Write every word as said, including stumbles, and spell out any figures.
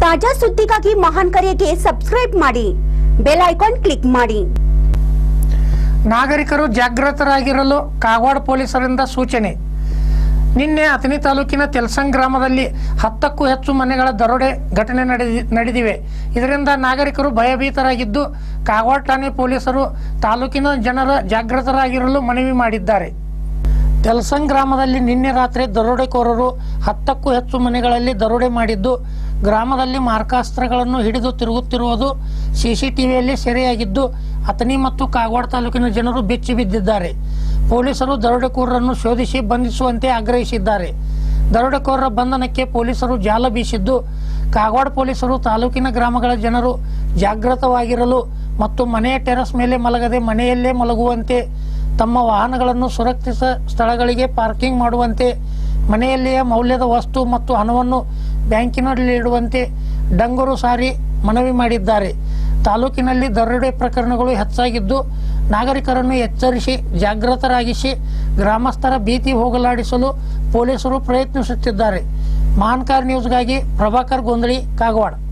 ತಾಜಾ ಸುದ್ದಿಗಾಗಿ ಮಹಾನ್ ಕರೆಗೆ ಸಬ್ಸ್ಕ್ರೈಬ್ ಮಾಡಿ, ಬೆಲ್ ಐಕಾನ್ ಕ್ಲಿಕ್ ಮಾಡಿ। ನಾಗರಿಕರು ಜಾಗೃತರಾಗಿರಲು ಕಾಗವಾಡ ಪೊಲೀಸರಿಂದ ಸೂಚನೆ। ನಿನ್ನೆ ಅಥಣಿ ತಾಲೂಕಿನ ತೆಲಸಂಗ್ ಗ್ರಾಮದಲ್ಲಿ ಹತ್ತಕ್ಕೂ ಹೆಚ್ಚು ಮನೆಗಳ ದರೋಡೆ ಘಟನೆ ನಡೆದಿವೆ। ಇದರಿಂದ ನಾಗರಿಕರು ಭಯಭೀತರಾಗಿದ್ದು ಕಾಗವಾಡ ಠಾಣೆ ಪೊಲೀಸರು ತಾಲೂಕಿನ ಜನರ ಜಾಗೃತರಾಗಿರಲು ಮನವಿ ಮಾಡಿದ್ದಾರೆ। ತೆಲಸಂಗ್ ಗ್ರಾಮದಲ್ಲಿ ನಿನ್ನೆ ರಾತ್ರಿ ದರೋಡೆಕೋರರು ಹತ್ತಕ್ಕೂ ಹೆಚ್ಚು ಮನೆಗಳಲ್ಲಿ ದರೋಡೆ ಮಾಡಿದ್ದು ಗ್ರಾಮದಲ್ಲಿ ಮಾರಕಾಸ್ತ್ರಗಳನ್ನು ಹಿಡಿದು ತಿರುಗುತ್ತಿರುವುದು ಸಿಸಿಟಿವಿಯಲ್ಲಿ ಸೆರೆಯಾಗಿದ್ದು ಅಥಣಿ ಮತ್ತು ಕಾಗವಾಡ ತಾಲೂಕಿನ ಜನರು ಬೆಚ್ಚಿ ಬಿದ್ದಿದ್ದಾರೆ। ಪೊಲೀಸರು ದರೋಡೆಕೋರರನ್ನು ಶೋಧಿಸಿ ಬಂಧಿಸುವಂತೆ ಆಗ್ರಹಿಸಿದ್ದಾರೆ। ದರೋಡೆಕೋರರ ಬಂಧನಕ್ಕೆ ಪೊಲೀಸರು ಜಾಲ ಬೀಸಿದ್ದು ಕಾಗವಾಡ ಪೊಲೀಸರು ತಾಲೂಕಿನ ಗ್ರಾಮಗಳ ಜನರು ಜಾಗೃತವಾಗಿರಲು ಮತ್ತು ಮನೆಯ ಟೆರಸ್ ಮೇಲೆ ಮಲಗದೆ ಮನೆಯಲ್ಲೇ ಮಲಗುವಂತೆ, ತಮ್ಮ ವಾಹನಗಳನ್ನು ಸುರಕ್ಷಿತ ಸ್ಥಳಗಳಿಗೆ ಪಾರ್ಕಿಂಗ್ ಮಾಡುವಂತೆ, ಮನೆಯಲ್ಲಿಯೇ ಮೌಲ್ಯದ ವಸ್ತು ಮತ್ತು ಹಣವನ್ನು ಬ್ಯಾಂಕಿನಲ್ಲಿ ಇಡುವಂತೆ ಡಂಗೂರು ಸಾರಿ ಮನವಿ ಮಾಡಿದ್ದಾರೆ। ತಾಲೂಕಿನಲ್ಲಿ ದರೋಡೆ ಪ್ರಕರಣಗಳು ಹೆಚ್ಚಾಗಿದ್ದು ನಾಗರಿಕರನ್ನು ಎಚ್ಚರಿಸಿ ಜಾಗೃತರಾಗಿಸಿ ಗ್ರಾಮಸ್ಥರ ಭೀತಿ ಹೋಗಲಾಡಿಸಲು ಪೊಲೀಸರು ಪ್ರಯತ್ನಿಸುತ್ತಿದ್ದಾರೆ। ಮಹಾನ್ ಕಾರ್ ನ್ಯೂಸ್ಗಾಗಿ ಪ್ರಭಾಕರ್ ಗೊಂದಳಿ, ಕಾಗವಾಡ।